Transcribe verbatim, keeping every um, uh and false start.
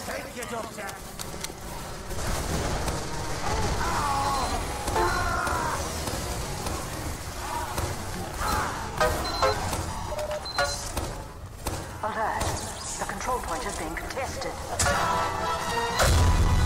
Take your doctor. Alert. The control point is being contested.